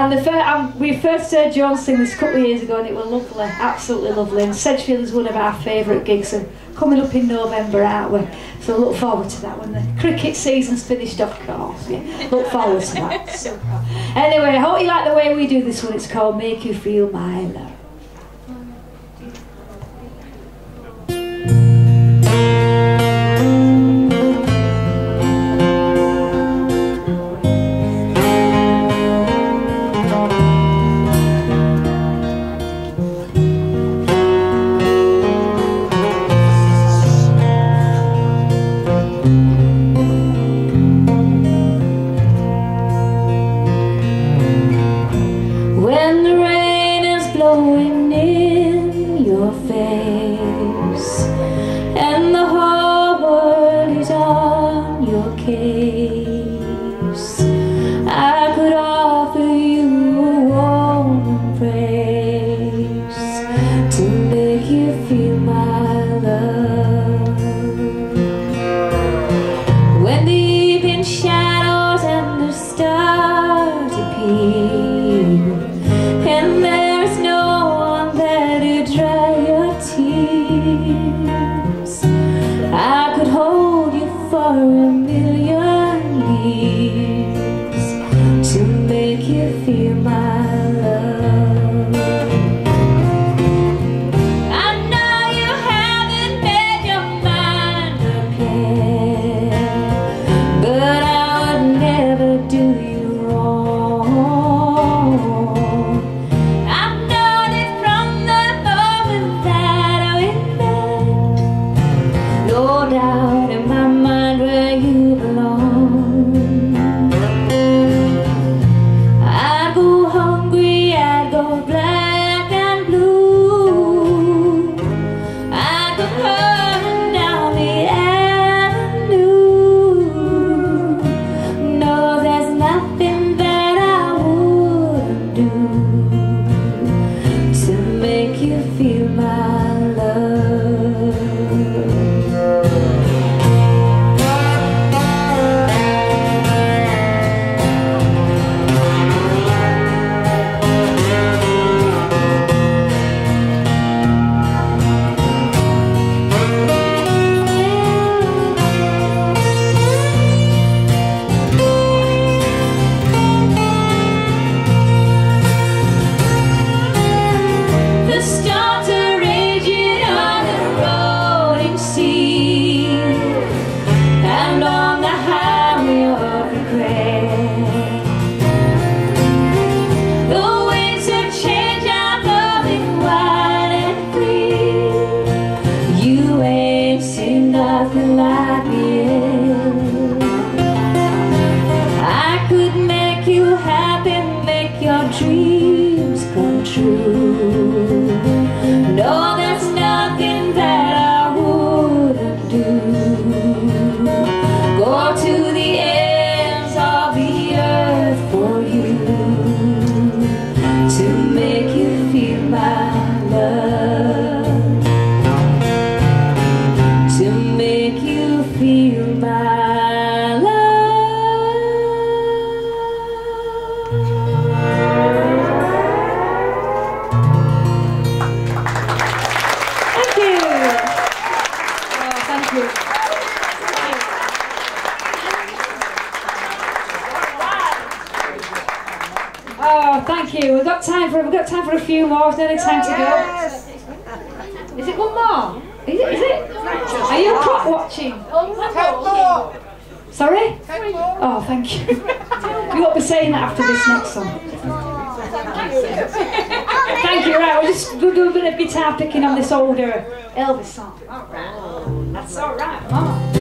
And we first heard Joan sing this a couple of years ago, and it was lovely, absolutely lovely. And Sedgefield is one of our favourite gigs, and coming up in November, aren't we? So look forward to that when the cricket season's finished, of course. Yeah, look forward to that. So, anyway, I hope you like the way we do this one. It's called Make You Feel My Love. When the rain is blowing in your face and the whole world is on your case, I could offer you a warm embrace to make you feel my love. When the evening shadows and the stars appear, and there's no one there to dry your tears, I could hold you for a million years to make you feel my love. I know you haven't made your mind up yet, but I would never do you wrong. I've known it from the moment that we met. No doubt in my mind where you belong. I'd go hungry, I'd go black and blue, I'd go running down the avenue. No, there's nothing that I wouldn't do to make you feel my love. The storms are raging on the rolling sea and on the highway of regret. The winds have changed our loving wide and free. You ain't seen nothing like me yet. I could make you happy, make your dreams come true. No, there's nothing that I wouldn't do. Go to the ends of the earth for you to make you feel my love, to make you feel my love. Thank you. Oh, thank you. Oh, thank you. We've got time for a few more. Is there any time to go? Is it one more? Is it? Are you clock watching? Sorry? Oh, thank you. You won't be saying that after this next song. Thank you. Right, we'll do a bit of guitar picking on this older Elvis song. All right. That's all right. Come on.